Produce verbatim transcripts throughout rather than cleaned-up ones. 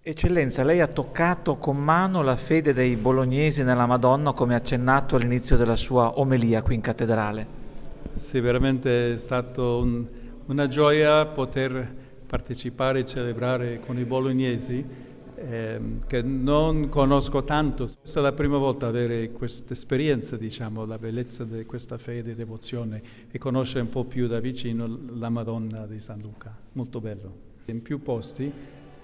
Eccellenza, lei ha toccato con mano la fede dei bolognesi nella Madonna, come accennato all'inizio della sua omelia qui in cattedrale. Sì, veramente è stato un, una gioia poter partecipare e celebrare con i bolognesi eh, che non conosco tanto. Questa è la prima volta avere questa esperienza, diciamo, la bellezza di questa fede e devozione e conoscere un po' più da vicino la Madonna di San Luca. Molto bello. In più posti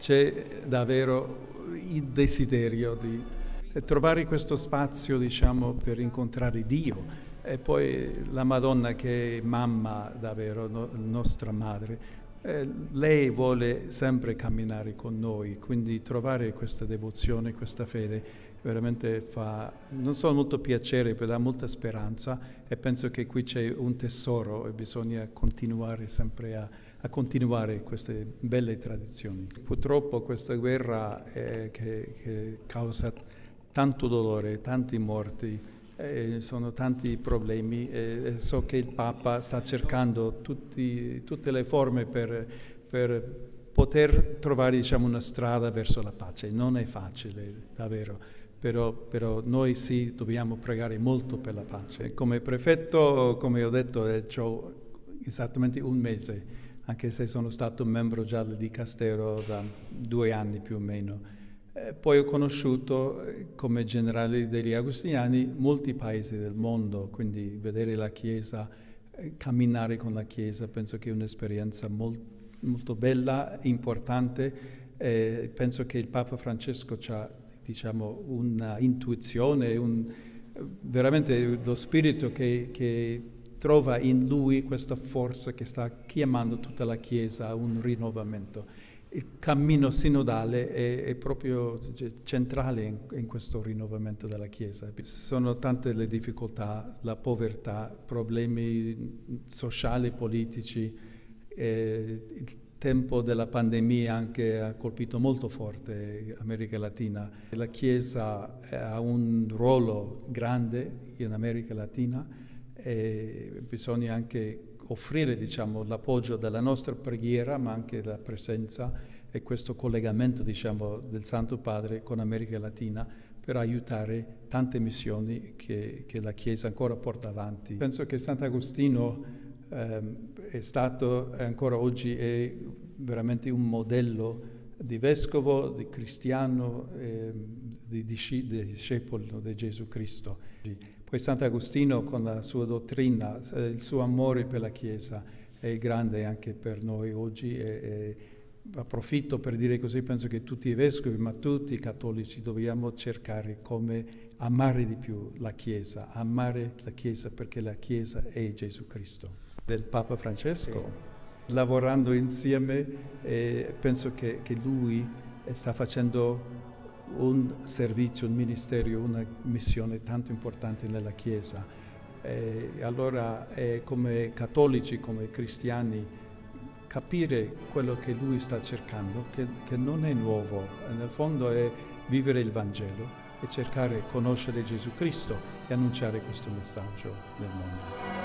c'è davvero il desiderio di trovare questo spazio, diciamo, per incontrare Dio. E poi la Madonna, che è mamma davvero, no, nostra madre, eh, lei vuole sempre camminare con noi, quindi trovare questa devozione, questa fede veramente fa non solo molto piacere, ma dà molta speranza, e penso che qui c'è un tesoro e bisogna continuare sempre a, a continuare queste belle tradizioni. Purtroppo questa guerra eh, che, che causa tanto dolore, tanti morti, Eh, sono tanti problemi e eh, so che il Papa sta cercando tutti, tutte le forme per, per poter trovare, diciamo, una strada verso la pace. Non è facile, davvero, però, però noi sì dobbiamo pregare molto per la pace. Come prefetto, come ho detto, eh, ho esattamente un mese, anche se sono stato membro già del dicastero da due anni più o meno. Eh, poi ho conosciuto, eh, come generale degli Agostiniani, molti paesi del mondo, quindi vedere la Chiesa, eh, camminare con la Chiesa, penso che è un'esperienza molt, molto bella, importante. Eh, penso che il Papa Francesco ha, diciamo, una intuizione, un, veramente lo spirito che, che trova in lui questa forza che sta chiamando tutta la Chiesa a un rinnovamento. Il cammino sinodale è, è proprio centrale in, in questo rinnovamento della Chiesa. Sono tante le difficoltà, la povertà, problemi sociali, politici. Eh, il tempo della pandemia anche ha colpito molto forte l'America Latina. La Chiesa ha un ruolo grande in America Latina e bisogna anche offrire, diciamo, l'appoggio della nostra preghiera, ma anche la presenza e questo collegamento, diciamo, del Santo Padre con l'America Latina per aiutare tante missioni che, che la Chiesa ancora porta avanti. Penso che Sant'Agostino ehm, è stato e ancora oggi è veramente un modello di vescovo, di cristiano, eh, di, di discepolo di Gesù Cristo. Poi Sant'Agostino, con la sua dottrina, il suo amore per la Chiesa è grande anche per noi oggi e, e approfitto per dire così, penso che tutti i vescovi, ma tutti i cattolici dobbiamo cercare come amare di più la Chiesa, amare la Chiesa perché la Chiesa è Gesù Cristo. Del Papa Francesco, sì. Lavorando insieme, eh, penso che, che lui sta facendo un servizio, un ministero, una missione tanto importante nella Chiesa. E allora eh, come cattolici, come cristiani, capire quello che lui sta cercando, che, che non è nuovo, nel fondo è vivere il Vangelo e cercare di conoscere Gesù Cristo e annunciare questo messaggio nel mondo.